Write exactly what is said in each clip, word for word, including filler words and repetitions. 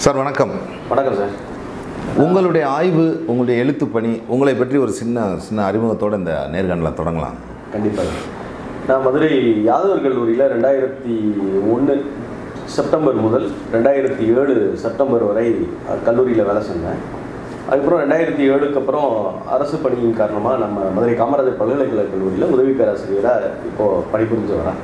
Sir வணக்கம். வணக்கம் sir. உங்களுடைய ஆய்வு, உங்களுடைய எழுத்து பணி, உங்களை பற்றி ஒரு சின்ன சின்ன அறிமுகத்தோடு இந்த நேர்காணலை தொடங்கலாம். கண்டிப்பாக. நான் மதுரை யாதவர் கல்லூரியில் ரெண்டாயிரத்தி ஒன்று செப்டம்பர் முதல் ரெண்டாயிரத்தி ஏழு செப்டம்பர் வரை கல்லூரியில் வேலை செஞ்சேன். அதுக்கப்புறம் ரெண்டாயிரத்தி ஏழுக்கு அப்புறம் அரசு பணியின் காரணமாக நம்ம மதுரை காமராஜர் பல்கலைக்கழக கல்லூரியில் உதவி பேராசிரியராக இப்போது பணிபுரிஞ்சு வரேன்.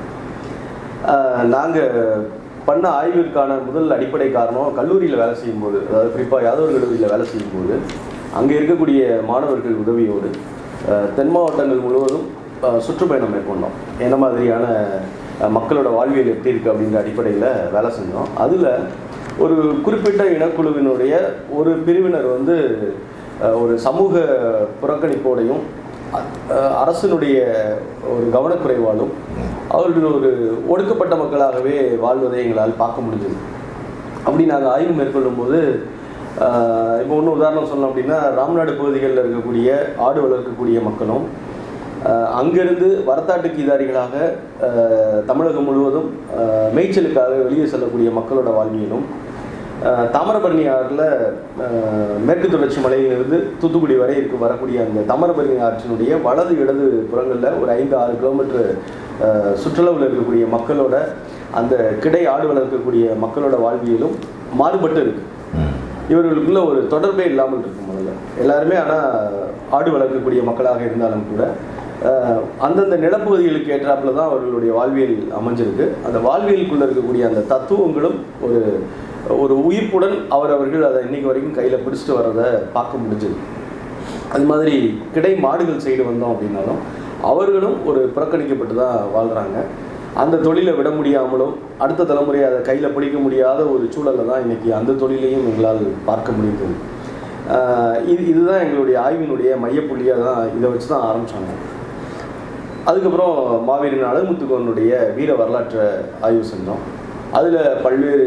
நாங்கள் பண்ண ஆய்விற்கான முதல் அடிப்படை காரணம் கல்லூரியில் வேலை செய்யும்போது, அதாவது குறிப்பாக யாதவர் கல்லூரியில் வேலை செய்யும்போது அங்கே இருக்கக்கூடிய மாணவர்கள் உதவியோடு தென் மாவட்டங்கள் முழுவதும் சுற்றுப்பயணம் மேற்கொண்டோம். என்ன மாதிரியான மக்களோட வாழ்வியல் எப்படி இருக்குது அப்படின்ற அடிப்படையில் வேலை செஞ்சோம். அதில் ஒரு குறிப்பிட்ட இனக்குழுவினுடைய ஒரு பிரிவினர் வந்து ஒரு சமூக புறக்கணிப்போடையும் அரசினுடைய ஒரு கவனக்குறைவாலும் அவர்கள் ஒரு ஒடுக்கப்பட்ட மக்களாகவே வாழ்வதை எங்களால் பார்க்க முடிஞ்சது. அப்படி நாங்கள் ஆய்வு மேற்கொள்ளும் போது இப்போ ஒன்று உதாரணம் சொல்லணும் அப்படின்னா, ராம்நாடு பகுதிகளில் இருக்கக்கூடிய ஆடு வளர்க்கக்கூடிய மக்களும் அங்கிருந்து வரத்தாட்டு கீதாரிகளாக தமிழகம் முழுவதும் மேய்ச்சலுக்காக வெளியே செல்லக்கூடிய மக்களோட வாழ்வியலும், தாமிரபரணி ஆறில் மேற்கு தொடர்ச்சி மலையிலிருந்து தூத்துக்குடி வரை இருக்கு வரக்கூடிய அந்த தாமிரபரணி ஆற்றினுடைய வலது இடது புறங்களில் ஒரு ஐந்து ஆறு கிலோமீட்டர் சுற்றளவில் இருக்கக்கூடிய மக்களோட அந்த கிடை ஆடு வளர்க்கக்கூடிய மக்களோட வாழ்வியலும் மாறுபட்டு இருக்கு. இவர்களுக்குள்ள ஒரு தொடர்பே இல்லாமல் இருக்கும். முதல்ல எல்லாருமே ஆனால் ஆடு வளர்க்கக்கூடிய மக்களாக இருந்தாலும் கூட அந்தந்த நிலப்பகுதிகளுக்கு ஏற்றாப்புல தான் அவர்களுடைய வாழ்வியல் அமைஞ்சிருக்கு. அந்த வாழ்வியலுக்குள்ளே இருக்கக்கூடிய அந்த தத்துவங்களும் ஒரு ஒரு உயிர்ப்புடன் அவரவர்கள் அதை இன்னைக்கு வரைக்கும் கையில் பிடிச்சிட்டு வர்றதை பார்க்க முடிஞ்சது. அது மாதிரி கிடை மாடுகள் சைடு வந்தோம் அப்படின்னாலும் அவர்களும் ஒரு புறக்கணிக்கப்பட்டு தான் வாழ்கிறாங்க. அந்த தொழிலை விட முடியாமலும் அடுத்த தலைமுறை அதை கையில் பிடிக்க முடியாத ஒரு சூழலில் தான் இன்றைக்கி அந்த தொழிலையும் எங்களால் பார்க்க முடியுது. இது இதுதான் எங்களுடைய ஆய்வினுடைய மையப்புள்ளியாக தான் இதை வச்சு தான் ஆரம்பித்தாங்க. அதுக்கப்புறம் மாவீரன் அழகுமுத்துக்கோனுடைய வீர வரலாற்றை ஆய்வு செஞ்சோம். அதில் பல்வேறு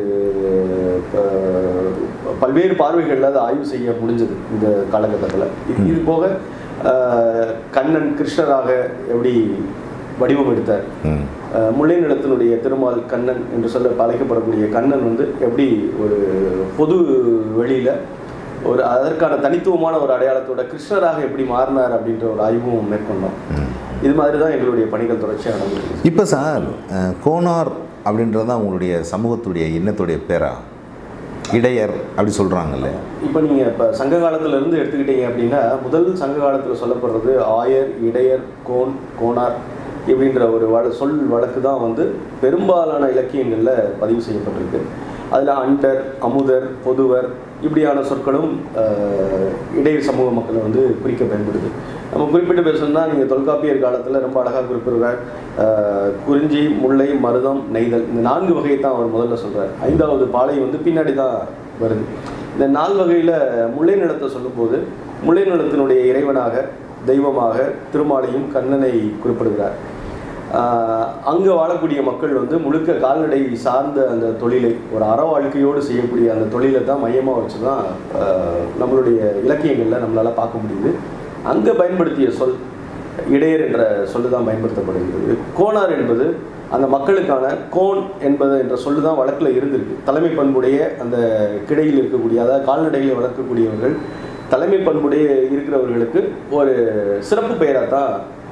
பல்வேறு பார்வைகளில் அதை ஆய்வு செய்ய முடிஞ்சது இந்த காலகட்டத்தில். இது போக கண்ணன் கிருஷ்ணராக எப்படி வடிவம் எடுத்தார், முல்லை நிலத்தினுடைய திருமால் கண்ணன் என்று சொல்ல அழைக்கப்படக்கூடிய கண்ணன் வந்து எப்படி ஒரு பொது வெளியில் ஒரு அதற்கான தனித்துவமான ஒரு அடையாளத்தோட கிருஷ்ணராக எப்படி மாறினார் அப்படின்ற ஒரு ஆய்வும் மேற்கொண்டோம். இது மாதிரி தான் எங்களுடைய பணிகள் தொடர்ச்சியாக நடந்துருக்கு. இப்போ சார், கோனார் அப்படின்றது தான் உங்களுடைய சமூகத்துடைய எண்ணத்துடைய பேரா? இடையர் அப்படி சொல்கிறாங்கல்ல. இப்போ நீங்கள் இப்போ சங்க காலத்திலேருந்து எடுத்துக்கிட்டீங்க அப்படின்னா, முதல் சங்க காலத்தில் சொல்லப்படுறது ஆயர், இடையர், கோன், கோனார் இப்படின்ற ஒரு வழ சொல் வழக்கு தான் வந்து பெரும்பாலான இலக்கியங்களில் பதிவு செய்யப்பட்டிருக்கு. அதில் அண்டர், அமுதர், பொதுவர் இப்படியான சொற்களும் இடையர் சமூக மக்களை வந்து குறிக்க பயன்படுது. நம்ம குறிப்பிட்டு பேசணும்னா, நீங்கள் தொல்காப்பியர் காலத்தில் ரொம்ப அழகாக குறிப்பிடுறார். குறிஞ்சி, முல்லை, மருதம், நெய்தல் இந்த நான்கு வகையை தான் அவர் முதல்ல சொல்கிறார். ஐந்தாவது பாலை வந்து பின்னாடி தான் வருது. இந்த நாலு வகையில் முல்லை நிலத்தை சொல்லும்போது முல்லை நிலத்தினுடைய இறைவனாக தெய்வமாக திருமாலையும் கண்ணனை குறிப்பிடுகிறார். அங்கே வாழக்கூடிய மக்கள் வந்து முழுக்க கால்நடை சார்ந்த அந்த தொழிலை ஒரு அற வாழ்க்கையோடு செய்யக்கூடிய அந்த தொழிலை தான் மையமாக வச்சு தான் நம்மளுடைய இலக்கியங்களில் நம்மளால் பார்க்க முடியுது. அங்கே பயன்படுத்திய சொல் இடையர் என்ற சொல்லு தான் பயன்படுத்தப்படுகிறது. கோனார் என்பது அந்த மக்களுக்கான கோன் என்பது என்ற சொல்லு தான் வழக்கில் இருந்திருக்கு. தலைமை பண்புடைய அந்த கிடையில் இருக்கக்கூடிய, அதாவது கால்நடைகளை வளர்க்கக்கூடியவர்கள் தலைமை பண்புடைய இருக்கிறவர்களுக்கு ஒரு சிறப்பு பெயராக தான்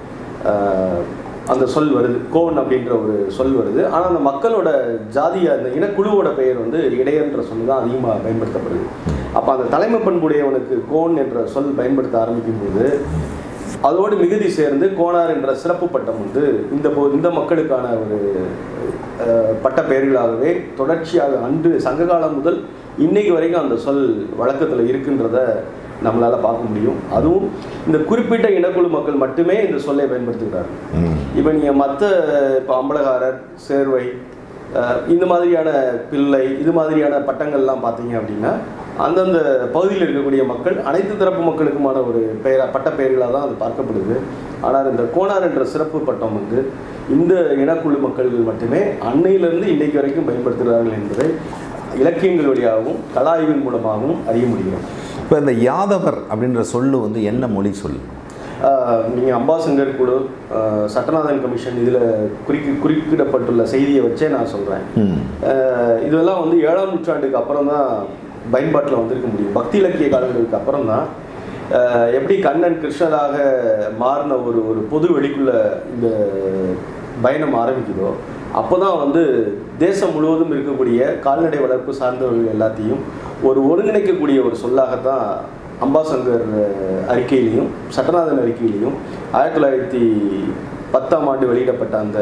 அந்த சொல் வருது. கோன் அப்படின்ற ஒரு சொல் வருது. ஆனால் அந்த மக்களோட ஜாதிய அந்த இனக்குழுவோட பெயர் வந்து இடையன்ற சொல் தான் அதிகமாக பயன்படுத்தப்படுது. அப்போ அந்த தலைமை பண்புடையவனுக்கு கோன் என்ற சொல் பயன்படுத்த ஆரம்பிக்கும் போது அதோடு மிகுதி சேர்ந்து கோனார் என்ற சிறப்பு பட்டம் வந்து இந்த போ இந்த மக்களுக்கான ஒரு பட்ட பெயர்களாகவே தொடர்ச்சியாக அன்று சங்ககாலம் முதல் இன்னைக்கு வரைக்கும் அந்த சொல் வழக்கத்தில் இருக்குன்றத நம்மளால் பார்க்க முடியும். அதுவும் இந்த குறிப்பிட்ட இனக்குழு மக்கள் மட்டுமே இந்த சொல்லை பயன்படுத்துகிறார்கள். இப்போ நீங்கள் மற்ற இப்போ அம்பலகாரர், சேர்வை இந்த மாதிரியான பிள்ளை இது மாதிரியான பட்டங்கள்லாம் பார்த்தீங்க அப்படின்னா அந்தந்த பகுதியில் இருக்கக்கூடிய மக்கள் அனைத்து தரப்பு மக்களுக்குமான ஒரு பெயரா பட்ட பெயர்களாக தான் அது பார்க்கப்படுது. ஆனால் இந்த கோனார் என்ற சிறப்பு பட்டம் வந்து இந்த இனக்குழு மக்கள்கள் மட்டுமே அன்னையிலிருந்து இன்றைக்கு வரைக்கும் பயன்படுத்துகிறார்கள் என்பதை இலக்கியங்கள் வழியாகவும் கலாய்வின் மூலமாகவும் அறிய முடியும். இப்போ இந்த யாதவர் அப்படின்ற சொல்லு வந்து என்ன மொழி சொல்? நீங்கள் அம்பாசங்கர் குழு, சட்டநாதன் கமிஷன் இதில் குறிக்கி குறிப்பிடப்பட்டுள்ள செய்தியை வச்சே நான் சொல்கிறேன். இதெல்லாம் வந்து ஏழாம் நூற்றாண்டுக்கு அப்புறம் தான் பயன்பாட்டில் வந்திருக்க முடியும். பக்தி இலக்கிய காலங்களுக்கு அப்புறம் தான் எப்படி கண்ணன் கிருஷ்ணராக மாறின ஒரு ஒரு பொது வெளிக்குள்ள இந்த பயணம் ஆரம்பிக்குதோ அப்போ தான் வந்து தேசம் முழுவதும் இருக்கக்கூடிய கால்நடை வளர்ப்பு சார்ந்தவர்கள் எல்லாத்தையும் ஒரு ஒருங்கிணைக்கக்கூடிய ஒரு சொல்லாகத்தான் அம்பாசங்கர் அறிக்கையிலையும் சட்டநாதன் அறிக்கையிலையும் ஆயிரத்தி தொள்ளாயிரத்தி பத்தாம் ஆண்டு வெளியிடப்பட்ட அந்த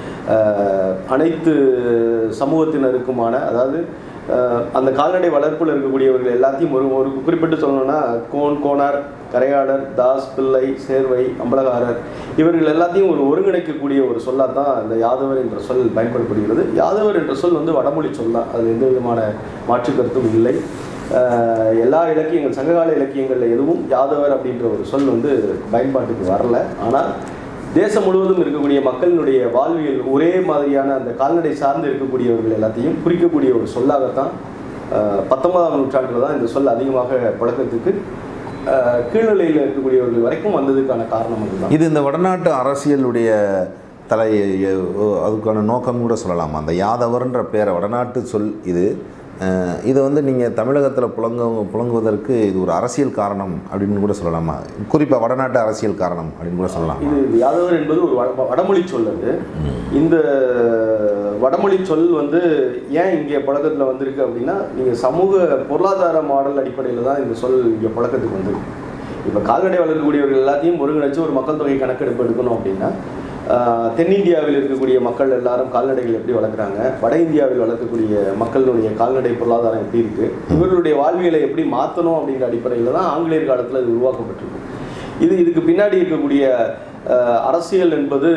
அனைத்து சமூகத்தினருக்குமான, அதாவது அந்த கால்நடை வளர்ப்பில் இருக்கக்கூடியவர்கள் எல்லாத்தையும் ஒரு ஒரு குறிப்பிட்டு சொல்லணும்னா கோன், கோனார், கரையாளர், தாஸ், பிள்ளை, சேர்வை, அம்பலகாரர் இவர்கள் எல்லாத்தையும் ஒரு ஒருங்கிணைக்கக்கூடிய ஒரு சொல்லாக தான் இந்த யாதவர் என்ற சொல் பயன்படுத்தப்படுகிறது. யாதவர் என்ற சொல் வந்து வடமொழி சொல் தான், அது எந்த விதமான மாற்று கருத்தும் இல்லை. எல்லா இலக்கியங்கள், சங்ககால இலக்கியங்களில் எதுவும் யாதவர் அப்படின்ற ஒரு சொல் வந்து பயன்பாட்டுக்கு வரல. ஆனால் தேசம் முழுவதும் இருக்கக்கூடிய மக்களினுடைய வாழ்வியல் ஒரே மாதிரியான அந்த கால்நடை சார்ந்து இருக்கக்கூடியவர்கள் எல்லாத்தையும் குறிக்கக்கூடிய ஒரு சொல்லாகத்தான் பத்தொன்பதாம் நூற்றாண்டில் தான் இந்த சொல் அதிகமாக பழக்கத்துக்கு கீழ்நிலையில் இருக்கக்கூடியவர்கள் வரைக்கும் வந்ததுக்கான காரணம் அதுதான். இது இந்த வடநாட்டு அரசியலுடைய தலை அதுக்கான நோக்கம் கூட சொல்லலாமா? அந்த யாதவர்ன்ற பேரை வடநாட்டு சொல் இது இதை வந்து நீங்கள் தமிழகத்தில் புழங்க புழங்குவதற்கு இது ஒரு அரசியல் காரணம் அப்படின்னு கூட சொல்லலாமா? குறிப்பாக வடநாட்டு அரசியல் காரணம் அப்படின்னு கூட சொல்லலாம். இது யாதவர் என்பது ஒரு வடமொழி சொல். அது இந்த வடமொழி சொல் வந்து ஏன் இங்கே பழக்கத்தில் வந்திருக்கு அப்படின்னா, நீங்கள் சமூக பொருளாதார மாடல் அடிப்படையில் தான் இந்த சொல் இங்கே பழக்கத்துக்கு வந்திருக்கு. இப்போ கால்நடை வளர்க்கக்கூடியவர்கள் எல்லாத்தையும் ஒருங்கிணைச்சு ஒரு மக்கள் தொகை கணக்கெடுப்பு எடுக்கணும் அப்படின்னா, தென்னிந்தியாவில் இருக்கக்கூடிய மக்கள் எல்லாரும் கால்நடைகள் எப்படி வளர்க்குறாங்க, வட இந்தியாவில் வளர்க்கக்கூடிய மக்களுடைய கால்நடை பொருளாதாரம் எப்படி இருக்குது, இவர்களுடைய வாழ்வியலை எப்படி மாற்றணும் அப்படிங்கிற அடிப்படையில் தான் ஆங்கிலேயர் காலத்தில் இது உருவாக்கப்பட்டிருக்கு. இது இதுக்கு பின்னாடி இருக்கக்கூடிய அரசியல் என்பது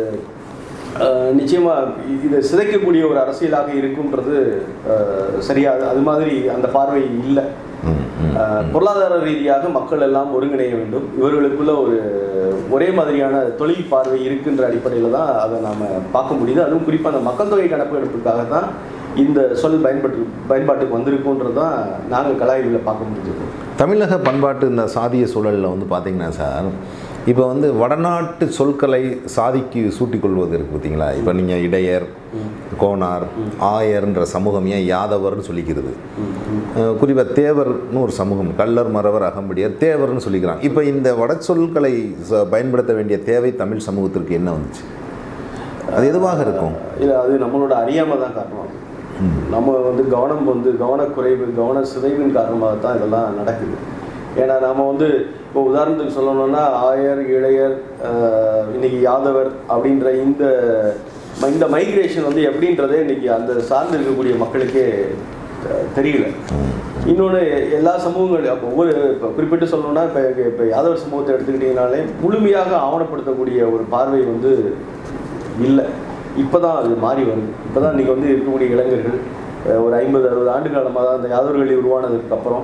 நிச்சயமாக இதை சிதைக்கக்கூடிய ஒரு அரசியலாக இருக்குன்றது சரியாது. அது மாதிரி அந்த பார்வை இல்லை. பொருளாதார ரீதியாக மக்கள் எல்லாம் ஒருங்கிணைய வேண்டும், இவர்களுக்குள்ள ஒரு ஒரே மாதிரியான தொழில் பார்வை இருக்குன்ற அடிப்படையில் தான் அதை நாம் பார்க்க முடியுது. அதுவும் குறிப்பாக அந்த மக்கள் தொகை கணக்கெடுப்புக்காக தான் இந்த சொல் பயன்பட்டு பயன்பாட்டுக்கு வந்திருக்குன்றது தான் நாங்கள் கலாய்வில் பார்க்க முடிஞ்சது. தமிழக பண்பாட்டு இந்த சாதிய சூழலில் வந்து பார்த்திங்கன்னா சார், இப்போ வந்து வடநாட்டு சொற்களை சாதிக்கு சூட்டிக்கொள்வது இருக்குது பார்த்தீங்களா? இப்போ நீங்கள் இடையர், கோனார், ஆயர்ன்ற சமூகம் ஏன் யாதவர்னு சொல்லிக்கிறது. குறிப்பாக தேவர்னு ஒரு சமூகம், கள்ளர், மறவர், அகம்படியர், தேவர்னு சொல்லிக்கிறாங்க. இப்போ இந்த வட சொற்களை பயன்படுத்த வேண்டிய தேவை தமிழ் சமூகத்திற்கு என்ன வந்துச்சு? அது எதுவாக இருக்கும்? இல்லை, அது நம்மளோட அறியாமல் தான் காரணம். நம்ம வந்து கவனம் வந்து கவனக்குறைவு, கவன சிதைவின் காரணமாக தான் இதெல்லாம் நடக்குது. ஏன்னா நம்ம வந்து இப்போ உதாரணத்துக்கு சொல்லணும்னா ஆயர், இளையர், இன்னைக்கு யாதவர் அப்படின்ற இந்த இந்த மைக்ரேஷன் வந்து எப்படின்றதே இன்னைக்கு அந்த சார்ந்து இருக்கக்கூடிய மக்களுக்கே தெரியல. இன்னொன்று, எல்லா சமூகங்களும் அப்போ ஒவ்வொரு இப்போ குறிப்பிட்டு சொல்லணும்னா இப்போ இப்போ யாதவர் சமூகத்தை எடுத்துக்கிட்டிங்கனாலே முழுமையாக ஆவணப்படுத்தக்கூடிய ஒரு பார்வை வந்து இல்லை. இப்போ தான் அது மாறி வருது. இப்போ தான் இன்றைக்கி வந்து இருக்கக்கூடிய இளைஞர்கள் ஒரு ஐம்பது அறுபது ஆண்டு காலமாக தான் அந்த யாதவர்கள் உருவானதுக்கு அப்புறம்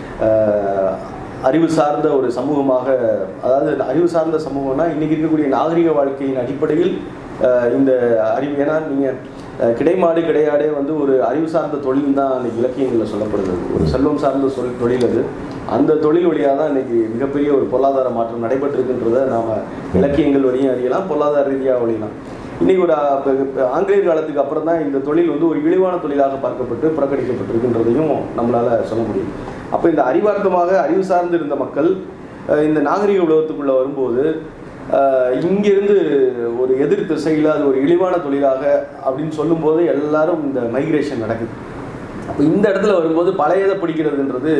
அறிவு சார்ந்த ஒரு சமூகமாக, அதாவது அறிவு சார்ந்த சமூகம்னா இன்றைக்கி இருக்கக்கூடிய நாகரிக வாழ்க்கையின் அடிப்படையில் இந்த அறிவு, ஏன்னா நீங்கள் கிடைமாடு கிடையாடே வந்து ஒரு அறிவு சார்ந்த தொழில் தான் அன்றைக்கி இலக்கியங்களில் சொல்லப்படுது. ஒரு செல்வம் சார்ந்த சொல் தொழில் அது. அந்த தொழில் வழியாக தான் இன்றைக்கி மிகப்பெரிய ஒரு பொருளாதார மாற்றம் நடைபெற்றிருக்குன்றதை நாம் இலக்கியங்கள் வழியும் அறியலாம், பொருளாதார ரீதியாக வழியலாம். இன்றைக்கி ஒரு ஆங்கிலேயர் காலத்துக்கு அப்புறம் தான் இந்த தொழில் வந்து ஒரு இழிவான தொழிலாக பார்க்கப்பட்டு புறக்கணிக்கப்பட்டிருக்குன்றதையும் நம்மளால் சொல்ல முடியும். அப்போ இந்த அறிவார்த்தமாக அறிவு சார்ந்து இருந்த மக்கள் இந்த நாகரிக உலகத்துக்குள்ளே வரும்போது இங்கிருந்து ஒரு எதிர் திசையில் அது ஒரு இழிவான தொழிலாக அப்படின்னு சொல்லும்போது எல்லாரும் இந்த மைக்ரேஷன் நடக்குது. அப்போ இந்த இடத்துல வரும்போது பழையதை பிடிக்கிறதுன்றது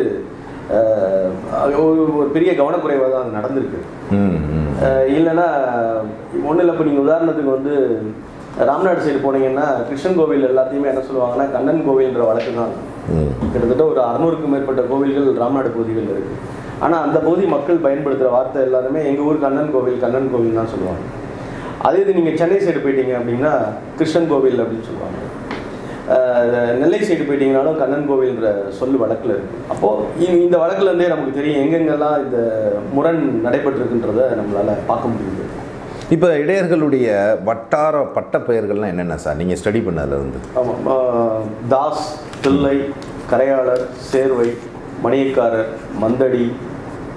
ஒரு பெரிய கவனக்குறைவாக தான் அது நடந்திருக்கு. இல்லைன்னா ஒன்றும் இல்லை, இப்போ நீங்கள் உதாரணத்துக்கு வந்து ராம்நாடு சைடு போனீங்கன்னா கிருஷ்ணன் கோவில் எல்லாத்தையுமே என்ன சொல்லுவாங்கன்னா கண்ணன் கோவில்ன்ற வழக்கு தான். கிட்டத்தட்ட ஒரு அறுநூறுக்கும் மேற்பட்ட கோவில்கள் ராம்நாடு பகுதிகளில் இருக்குது. ஆனால் அந்த பகுதி மக்கள் பயன்படுத்துகிற வார்த்தை எல்லாருமே எங்கள் ஊர் கண்ணன் கோவில் கண்ணன் கோவில் தான் சொல்லுவாங்க. அதே இது நீங்கள் சென்னை சைடு போயிட்டீங்க அப்படின்னா கிருஷ்ணன் கோவில் அப்படின்னு சொல்லுவாங்க. நெல்லை சைடு போயிட்டீங்கனாலும் கண்ணன் கோவில்ன்ற சொல் வழக்கில் இருக்குது. அப்போது இந்த வழக்குலேருந்தே நமக்கு தெரியும் எங்கெங்கெல்லாம் இந்த முரண் நடைபெற்றிருக்குன்றதை நம்மளால் பார்க்க முடியுது. இப்போ இடையர்களுடைய வட்டார பட்ட பெயர்கள்லாம் என்னென்ன சார் நீங்கள் ஸ்டடி பண்ணதில் இருந்து? ஆமாம், தாஸ், பிள்ளை, கரையாளர், சேர்வை, மணியக்காரர், மந்தடி,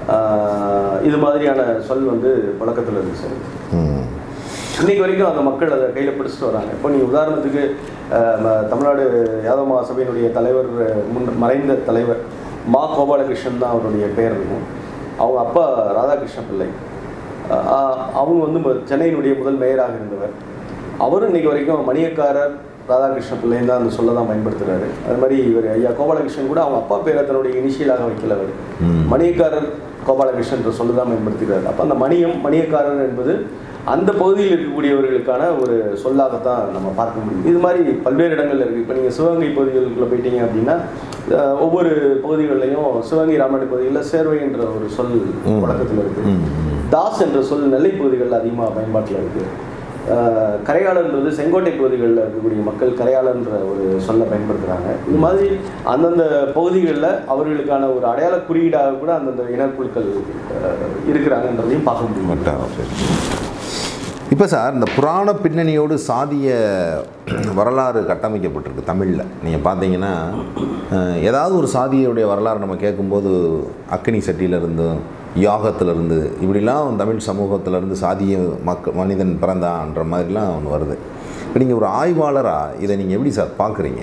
இது மாதிரியான சொல் வந்து பழக்கத்தில் இருக்குது சார். இன்னைக்கு வரைக்கும் அந்த மக்கள் அதை கையில் பிடிச்சிட்டு வராங்க. இப்போ நீங்கள் உதாரணத்துக்கு தமிழ்நாடு யாதவ மகாசபையினுடைய தலைவர், முன் மறைந்த தலைவர் மா கோபாலகிருஷ்ணன் தான் அவருடைய பெயர் இருக்கும். அவங்க அப்பா ராதாகிருஷ்ண பிள்ளை, அவங்க வந்து சென்னையினுடைய முதல் மேயராக இருந்தவர். அவரும் இன்றைக்கி வரைக்கும் மணியக்காரர் ராதாகிருஷ்ண பிள்ளைன்னு தான் அந்த சொல்ல தான் பயன்படுத்துகிறாரு. அது மாதிரி இவர் ஐயா கோபாலகிருஷ்ணன் கூட அவங்க அப்பா பேரை தன்னுடைய இனிஷியலாக வைக்கல, அவர் மணியக்காரர் கோபாலகிருஷ்ணன் சொல்ல தான் பயன்படுத்துகிறார். அப்போ அந்த மணியம் மணியக்காரர் என்பது அந்த பகுதியில் இருக்கக்கூடியவர்களுக்கான ஒரு சொல்லாகத்தான் நம்ம பார்க்க முடியும். இது மாதிரி பல்வேறு இடங்கள்ல இருக்குது. இப்போ நீங்கள் சிவகங்கை பகுதிகளுக்குள்ளே போயிட்டீங்க அப்படின்னா ஒவ்வொரு பகுதிகளிலையும் சிவகங்கை ராமநாடு பகுதிகளில் சேர்வை என்ற ஒரு சொல் வழக்கத்தில் இருக்குது. தாஸ் என்ற சொல் நெல்லை பகுதிகளில் அதிகமாக பயன்பாட்டில் இருக்குது. கரையாளன்றது செங்கோட்டை பகுதிகளில் இருக்கக்கூடிய மக்கள் கரையாளன்ற ஒரு சொல்லை பயன்படுத்துகிறாங்க. இது மாதிரி அந்தந்த பகுதிகளில் அவர்களுக்கான ஒரு அடையாள குறியீடாக கூட அந்தந்த இனக்குழுக்கள் இருக்கிறாங்கன்றதையும் பார்க்க முடியும். இப்போ சார், இந்த புராண பின்னணியோடு சாதிய வரலாறு கட்டமைக்கப்பட்டிருக்கு தமிழில். நீங்கள் பார்த்தீங்கன்னா ஏதாவது ஒரு சாதியுடைய வரலாறு நம்ம கேட்கும்போது அக்னி சட்டியிலிருந்து, யாகத்திலிருந்து, இப்படிலாம் தமிழ் சமூகத்திலேருந்து சாதிய மக்க மனிதன் பிறந்தான்ற மாதிரிலாம் ஒன்று வருது. இப்போ நீங்கள் ஒரு ஆய்வாளராக இதை நீங்கள் எப்படி சார் பார்க்குறீங்க?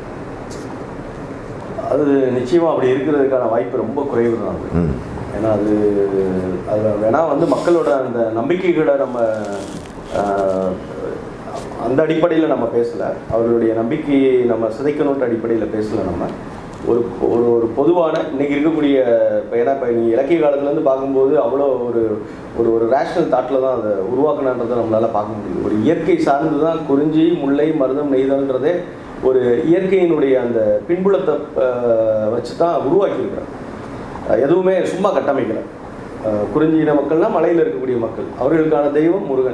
அது நிச்சயமாக அப்படி இருக்கிறதுக்கான வாய்ப்பு ரொம்ப குறைவு தான். ஏன்னா அது அது வேணால் வந்து மக்களோட அந்த நம்பிக்கைகளை நம்ம அந்த அடிப்படையில் நம்ம பேசலை, அவர்களுடைய நம்பிக்கையை நம்ம சிதைக்கணுன்ற அடிப்படையில் பேசலை. நம்ம ஒரு ஒரு ஒரு பொதுவான இன்றைக்கி இருக்கக்கூடிய இப்போ ஏன்னா இப்போ நீங்கள் இலக்கிய காலத்துலேருந்து பார்க்கும்போது அவ்வளோ ஒரு ஒரு ஒரு ரேஷ்னல் தாட்டில் தான் அதை உருவாக்கணுன்றதை நம்மளால் பார்க்க முடியுது. ஒரு இயற்கை சார்ந்து தான் குறிஞ்சி, முல்லை, மருதம், நெய்தல்ன்றதே ஒரு இயற்கையினுடைய அந்த பின்புலத்தை வச்சு தான் உருவாக்கியிருக்கிறாங்க. எதுவுமே சும்மா கட்டமைக்கலை. குறிஞ்சியின மக்கள்னால் மலையில் இருக்கக்கூடிய மக்கள், அவர்களுக்கான தெய்வம் முருகன்.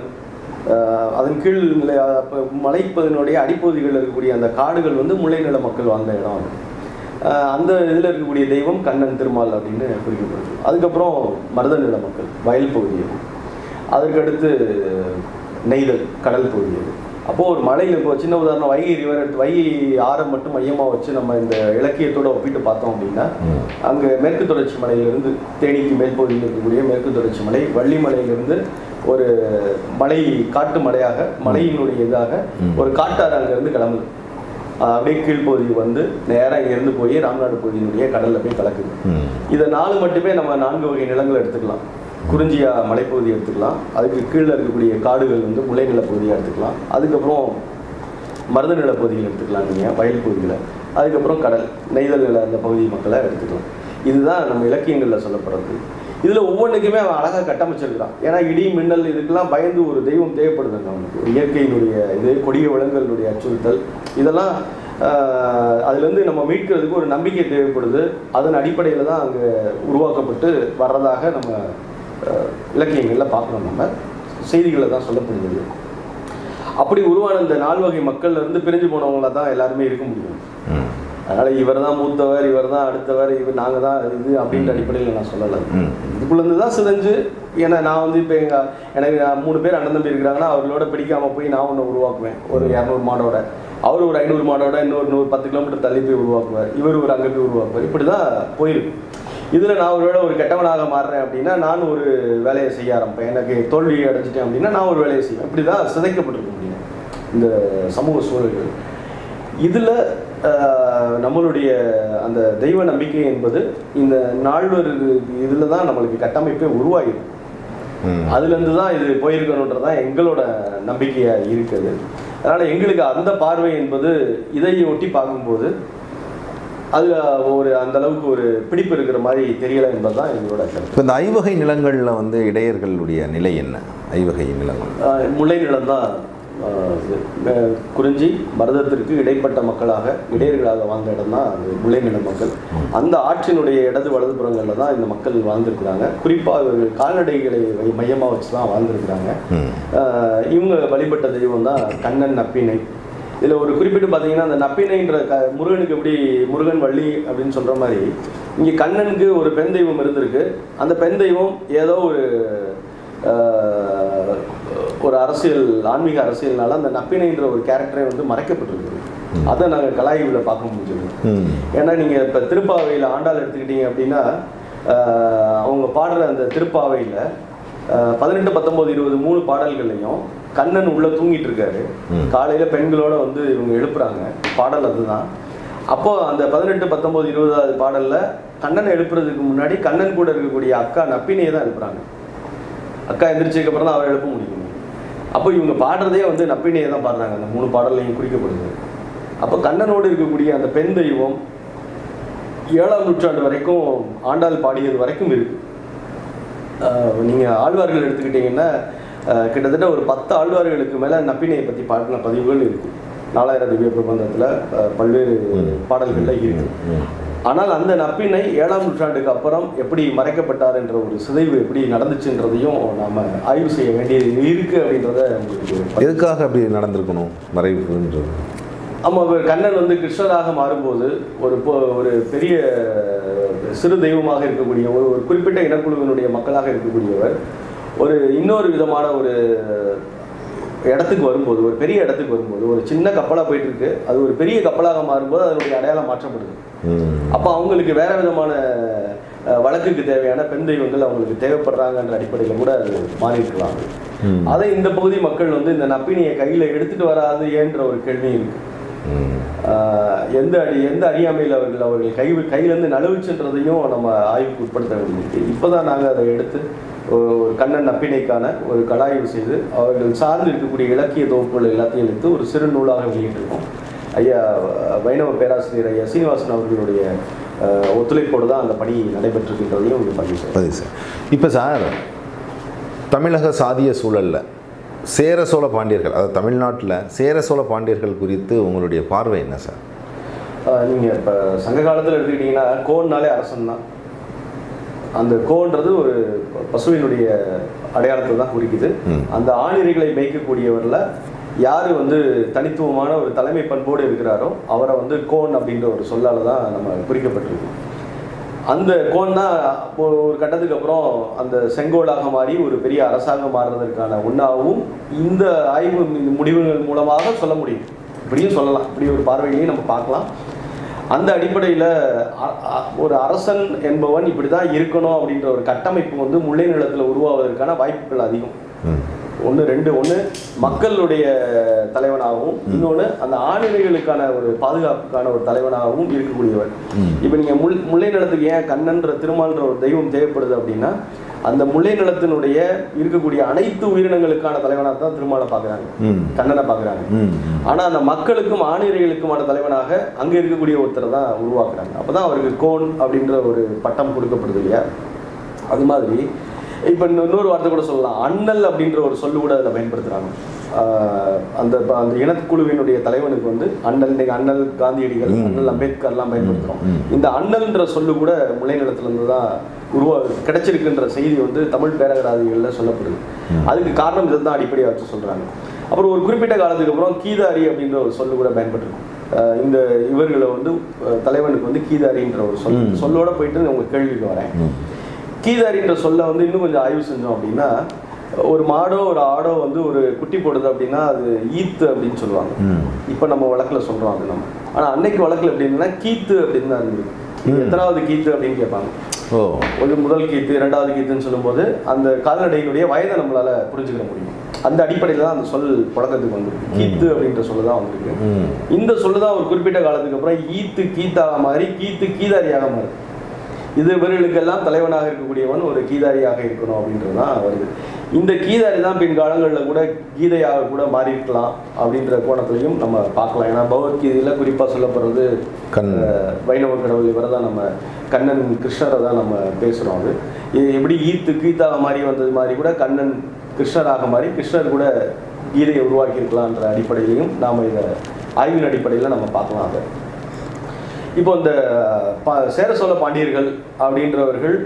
அதன் கீழ் நிலை மலைப்பதனுடைய அடிப்பகுதிகளில் இருக்கக்கூடிய அந்த காடுகள் வந்து முல்லை நில மக்கள் வாழ்ந்த இடம். அந்த இதில் இருக்கக்கூடிய தெய்வம் கண்ணன், திருமால் அப்படின்னு குறிக்கப்படுது. அதுக்கப்புறம் மருத நில மக்கள் வயல் பகுதி, அதற்கடுத்து நெய்தல் கடல் பகுதி. அப்போது ஒரு மலையில் இப்போ சின்ன உதாரணம் வைகை ரிவர் எடுத்து வைகை ஆரம் மட்டும் மையமாக வச்சு நம்ம இந்த இலக்கியத்தோடு ஒப்பிட்டு பார்த்தோம் அப்படின்னா, அங்கே மேற்கு தொடர்ச்சி மலையிலிருந்து தேனிக்கு மேற்பகுதியில் இருக்கக்கூடிய மேற்கு தொடர்ச்சி மலை, வள்ளிமலையிலிருந்து ஒரு மலை காட்டு மலையாக மலையினுடைய இதாக ஒரு காட்டாறு அங்கேருந்து கிளம்புது. அப்படியே கீழ்ப்பகுதி வந்து நேராக இங்கேருந்து போய் ராமநாடு பகுதியினுடைய கடலில் போய் கலக்குது. இதை நாலு மட்டுமே நம்ம நான்கு வகை நிலங்கள் எடுத்துக்கலாம். குறிஞ்சியா மலைப்பகுதி எடுத்துக்கலாம், அதுக்கு கீழே இருக்கக்கூடிய காடுகள் வந்து முல்லை நிலப்பகுதியாக எடுத்துக்கலாம், அதுக்கப்புறம் மருத நிலப்பகுதிகள் எடுத்துக்கலாம் நீங்கள் வயல் பகுதியில், அதுக்கப்புறம் கடல் நெய்தல் நில அந்த பகுதி மக்களை எடுத்துக்கலாம். இதுதான் நம்ம இலக்கியங்களில் சொல்லப்படுறது. இதில் ஒவ்வொன்றுக்குமே அவன் அழகாக கட்டமைச்சிருக்கிறான். ஏன்னா இடி மின்னல் இதுக்கெல்லாம் பயந்து ஒரு தெய்வம் தேவைப்படுதுங்க அவனுக்கு. இயற்கையினுடைய இது, கொடிய விலங்குகளுடைய அச்சுறுத்தல், இதெல்லாம் அதுலேருந்து நம்ம மீட்கிறதுக்கு ஒரு நம்பிக்கை தேவைப்படுது. அதன் அடிப்படையில் தான் அங்கே உருவாக்கப்பட்டு வர்றதாக நம்ம இலக்கியங்களில் பார்க்குறோம். நம்ம செய்திகளில் தான் சொல்லப்படுகிறது. அப்படி உருவான இந்த நால் வகை மக்கள்ல இருந்து பிரிஞ்சு போனவங்கள தான் எல்லாருமே இருக்க முடியும். அதனால் இவர் தான் மூத்தவர், இவர் தான் அடுத்தவர், இவர் நாங்கள் தான் இது அப்படின்ற அடிப்படையில் நான் சொல்லலை. இதுக்குள்ளேருந்து தான் சிதைஞ்சு, ஏன்னா நான் வந்து இப்போ எங்கள் எனக்கு மூணு பேர் அண்ணன் தம்பி இருக்கிறாங்கன்னா அவர்களோட பிடிக்காமல் போய் நான் ஒன்று உருவாக்குவேன். ஒரு இரநூறு மாடோட, அவர் ஒரு ஐநூறு மாடோட இன்னொரு நூறு பத்து கிலோமீட்டர் தள்ளி போய் உருவாக்குவார், இவர் ஒரு அங்கே போய் உருவாக்குவார். இப்படி தான் போயிருக்கு. இதில் நான் ஒருவேளை ஒரு கெட்டவனாக மாறுறேன் அப்படின்னா நான் ஒரு வேலையை செய்ய ஆரம்பிப்பேன். எனக்கு தோல்வி அடைஞ்சிட்டேன் அப்படின்னா நான் ஒரு வேலையை செய்வேன். இப்படி தான் சிதைக்கப்பட்டிருக்க முடியும் இந்த சமூக சூழல்கள். இதில் நம்மளுடைய அந்த தெய்வ நம்பிக்கை என்பது இந்த நால்வர் இதில் தான் நம்மளுக்கு கட்டமைப்பே உருவாகிடும். அதுலேருந்து தான் இது போயிருக்கணுன்றதான் எங்களோட நம்பிக்கையாக இருக்குது. அதனால் எங்களுக்கு அந்த பார்வை என்பது இதை ஒட்டி பார்க்கும்போது அது ஒரு அந்த அளவுக்கு ஒரு பிடிப்பு இருக்கிற மாதிரி தெரியலை என்பதுதான் எங்களோட கருத்து. இப்போ இந்த ஐவகை நிலங்களில் வந்து இடையர்களுடைய நிலை என்ன? ஐவகை நிலங்கள் முல்லை நிலம் தான். குறிஞ்சி மருதத்திற்கு இடைப்பட்ட மக்களாக இடையர்களாக வாழ்ந்த இடம் தான் அது முல்லை நில மக்கள். அந்த ஆற்றினுடைய இடது வலதுபுறங்களில் தான் இந்த மக்கள் வாழ்ந்துருக்குறாங்க. குறிப்பாக இவர்கள் கால்நடைகளை மையமாக வச்சு தான் வாழ்ந்துருக்குறாங்க. இவங்க வழிபட்ட தெய்வம் தான் கண்ணன், நப்பினை. இதில் ஒரு குறிப்பிட்டு பார்த்தீங்கன்னா அந்த நப்பினைன்ற க முருகனுக்கு எப்படி முருகன் வள்ளி அப்படின்னு சொல்கிற மாதிரி இங்கே கண்ணனுக்கு ஒரு பெண் தெய்வம் இருந்திருக்கு. அந்த பெண் தெய்வம் ஏதோ ஒரு ஒரு அரசியல் ஆன்மீக அரசியல்னால அந்த நப்பினைன்ற ஒரு கேரக்டரை வந்து மறைக்கப்பட்டிருக்குது. அதை நாங்கள் கலாய்வில் பார்க்க முடிஞ்சது. ஏன்னா நீங்கள் இப்போ திருப்பாவையில் ஆண்டாள் எடுத்துக்கிட்டீங்க அப்படின்னா அவங்க பாடுற அந்த திருப்பாவையில் பதினெட்டு பத்தொம்போது இருபது மூணு பாடல்கள்லையும் கண்ணன் உள்ளே தூங்கிட்டு இருக்காரு. காலையில் பெண்களோட வந்து இவங்க எழுப்புறாங்க. பாடல் அதுதான். அப்போ அந்த பதினெட்டு பத்தொம்போது இருபதாவது பாடலில் கண்ணனை எழுப்புறதுக்கு முன்னாடி கண்ணன் கூட இருக்கக்கூடிய அக்கா நப்பினியை தான் எழுப்புறாங்க. அக்கா எந்திரிச்சதுக்கு அப்புறம் தான் அவர் எழுப்ப முடியும். அப்போ இவங்க பாடுறதே வந்து நப்பினியை தான் பாடுறாங்க. அந்த மூணு பாடல்லையும் குறிக்கப்படுது. அப்போ கண்ணனோடு இருக்கக்கூடிய அந்த பெண் தெய்வம் ஏழாம் நூற்றாண்டு வரைக்கும் ஆண்டாள் பாடியது வரைக்கும் இருக்கு. நீங்கள் ஆழ்வார்கள் எடுத்துக்கிட்டிங்கன்னா கிட்டத்தட்ட ஒரு பத்து ஆழ்வார்களுக்கு மேலே நப்பினையை பற்றி பாடின பதிவுகள் இருக்குது. நாலாயிரம் திவ்ய பிரபந்தத்தில் பல்வேறு பாடல்களில் இருக்குது. ஆனால் அந்த நப்பினை ஏழாம் நூற்றாண்டுக்கு அப்புறம் எப்படி மறைக்கப்பட்டார் என்ற ஒரு சிதைவு எப்படி நடந்துச்சுன்றதையும் நாம் ஆய்வு செய்ய வேண்டியது இருக்குது அப்படின்றத உங்களுக்கு. எதுக்காக அப்படி நடந்திருக்கணும் மறைவுன்றது? ஆமாம், கண்ணன் வந்து கிருஷ்ணராக மாறும்போது ஒரு ஒரு பெரிய சிறு தெய்வமாக இருக்கக்கூடிய ஒரு ஒரு குறிப்பிட்ட இனக்குழுவினுடைய மக்களாக இருக்கக்கூடியவர் ஒரு இன்னொரு விதமான ஒரு இடத்துக்கு வரும்போது, ஒரு பெரிய இடத்துக்கு வரும்போது, ஒரு சின்ன கப்பலாக போயிட்டு இருக்கு, அது ஒரு பெரிய கப்பலாக மாறும்போது அதனுடைய அடையாளம் மாற்றப்படுது. அப்போ அவங்களுக்கு வேற விதமான வழக்குக்கு தேவையான பெண் தெய்வங்கள் அவங்களுக்கு தேவைப்படுறாங்கன்ற அடிப்படையில் கூட அது மாறி இருக்கலாம். அதை இந்த பகுதி மக்கள் வந்து இந்த நப்பினியை கையில் எடுத்துட்டு வராது ஏன்ற ஒரு கேள்வி இருக்கு. எந்த அடி எந்த அறியாமையில் அவர்கள் அவர்கள் கை கையிலேருந்து நழுவுச்சுன்றதையும் நம்ம ஆய்வுக்கு உட்படுத்த வேண்டியிருக்கு. இப்போ தான் நாங்கள் அதை எடுத்து ஒரு கண்ணன் நப்பினைக்கான ஒரு கலாய்வு செய்து அவர்கள் சார்ந்து இருக்கக்கூடிய இலக்கிய தொகுப்புகள் எல்லாத்தையும் எடுத்து ஒரு சிறு நூலாக வெளியிட்டிருக்கோம். ஐயா வைணவ பேராசிரியர் ஐயா சீனிவாசன் அவர்களுடைய ஒத்துழைப்போடு தான் அந்த பணி நடைபெற்றிருக்கின்றதையும் இங்கே பதிவு பதிவு சார். இப்போ சார், தமிழக சாதிய சூழலில் சேர சோழ பாண்டியர்கள், அதாவது தமிழ்நாட்டில் சேர சோழ பாண்டியர்கள் குறித்து உங்களுடைய பார்வை என்ன சார்? நீங்கள் இப்போ சங்க காலத்தில் எடுத்துக்கிட்டிங்கன்னா கோன்னாலே அரசன் தான். அந்த கோன்றது ஒரு பசுவினுடைய அடையாளத்தை தான் குறிக்குது. அந்த ஆணிரைகளை மேய்க்கக்கூடியவரில் யார் வந்து தனித்துவமான ஒரு தலைமை பண்போடு இருக்கிறாரோ அவரை வந்து கோன் அப்படின்ற ஒரு சொல்லால் தான் நம்ம குறிக்கப்பட்டிருக்கோம். அந்த கோன் தான் ஒரு கட்டத்துக்கு அப்புறம் அந்த செங்கோலாக மாறி ஒரு பெரிய அரசாங்கம் மாறுறதுக்கான ஒன்றாகவும் இந்த ஆய்வு முடிவுகள் மூலமாக சொல்ல முடியும். இப்படியும் சொல்லலாம், இப்படி ஒரு பார்வையிலையும் நம்ம பார்க்கலாம். அந்த அடிப்படையில் ஒரு அரசன் என்பவன் இப்படி தான் இருக்கணும் அப்படின்ற ஒரு கட்டமைப்பு வந்து முல்லை நிலத்தில் உருவாவதற்கான வாய்ப்புகள் அதிகம். ஒன்று ரெண்டு ஒன்று மக்களுடைய தலைவனாகவும், இன்னொன்று அந்த ஆணிரைகளுக்கான ஒரு பாதுகாப்புக்கான ஒரு தலைவனாகவும் இருக்கக்கூடியவர். இப்போ நீங்கள் முல் முல்லை நிலத்துக்கு ஏன் கண்ணன்ற திருமால்ன்ற ஒரு தெய்வம் தேவைப்படுது அப்படின்னா, அந்த முல்லை நிலத்தினுடைய இருக்கக்கூடிய அனைத்து உயிரினங்களுக்கான தலைவனாக தான் திருமாலை பார்க்குறாங்க, கண்ணனை பார்க்குறாங்க. ஆனால் அந்த மக்களுக்கும் ஆணிரைகளுக்குமான தலைவனாக அங்கே இருக்கக்கூடிய ஒருத்தரை தான் உருவாக்குறாங்க. அப்போ தான் அவருக்கு கோன் அப்படின்ற ஒரு பட்டம் கொடுக்கப்படுது இல்லையா? அது மாதிரி இப்போ இன்னொரு வார்த்தை கூட சொல்லலாம், அண்ணல் அப்படின்ற ஒரு சொல்லு கூட அதில் பயன்படுத்துகிறாங்க. அந்த அந்த இனக்குழுவினுடைய தலைவனுக்கு வந்து அண்ணல், இன்னைக்கு அண்ணல் காந்தியடிகள், அண்ணல் அம்பேத்கர்லாம் பயன்படுத்துகிறோம். இந்த அண்ணல்ன்ற சொல்லு கூட முல்லை நிலத்திலேருந்து தான் உருவா கிடைச்சிருக்குன்ற செய்தி வந்து தமிழ் பேரகராதிகளில் சொல்லப்படுது. அதுக்கு காரணம் இதை தான் அடிப்படையாக வச்சு சொல்கிறாங்க. அப்புறம் ஒரு குறிப்பிட்ட காலத்துக்கு அப்புறம் கீதாரி அப்படின்ற ஒரு சொல்லு கூட பயன்பட்டுருக்கும். இந்த இவர்களை வந்து தலைவனுக்கு வந்து கீதாரின்ற ஒரு சொல் சொல்லோட போயிட்டு உங்கள் கேள்விக்கு வரேன். கீதாரின்ற சொல்ல வந்து இன்னும் கொஞ்சம் ஆய்வு செஞ்சோம் அப்படின்னா, ஒரு மாடோ ஒரு ஆடோ வந்து ஒரு குட்டி போடுது அப்படின்னா அது ஈத்து அப்படின்னு சொல்லுவாங்க. இப்போ நம்ம வழக்கில் சொல்கிறோம் அது நம்ம. ஆனால் அன்னைக்கு வழக்கில் எப்படின்னா கீத்து அப்படின்னு தான் இருந்தது. எத்தனாவது கீத்து அப்படின்னு கேட்பாங்க. ஓ ஒரு முதல் கீத்து இரண்டாவது கீத்துன்னு சொல்லும்போது அந்த கால்நடையினுடைய வயதை நம்மளால புரிஞ்சுக்கிற முடியும். அந்த அடிப்படையில் தான் அந்த சொல் புழக்கத்துக்கு வந்திருக்கு. கீத்து அப்படின்ற சொல்லு தான் வந்திருக்கு. இந்த சொல்லு தான் ஒரு குறிப்பிட்ட காலத்துக்கு அப்புறம் ஈத்து கீத்தாக மாறி கீத்து கீதாரியாக மாறுது. இது இவர்களுக்கெல்லாம் தலைவனாக இருக்கக்கூடியவன் ஒரு கீதாரியாக இருக்கணும் அப்படின்றது தான் வருது. இந்த கீதாரி தான் பின் காலங்களில் கூட கீதையாக கூட மாறி இருக்கலாம் அப்படின்ற கோணத்திலையும் நம்ம பார்க்கலாம். ஏன்னா பகவத்கீதையில் குறிப்பாக சொல்லப்படுறது கண் வைணவ கடவுள் இவரை தான் நம்ம கண்ணன் கிருஷ்ணரை தான் நம்ம பேசுகிறோம். அது எப்படி ஈத்து கீதாக மாறி வந்தது மாதிரி கூட கண்ணன் கிருஷ்ணராக மாறி கிருஷ்ணர் கூட கீதையை உருவாக்கியிருக்கலான்ற அடிப்படையிலையும் நாம் இதை ஆய்வின் அடிப்படையில் நம்ம பார்க்கலாம். அதை இப்போ இந்த பா சேர சோழ பாண்டியர்கள் அப்படின்றவர்கள்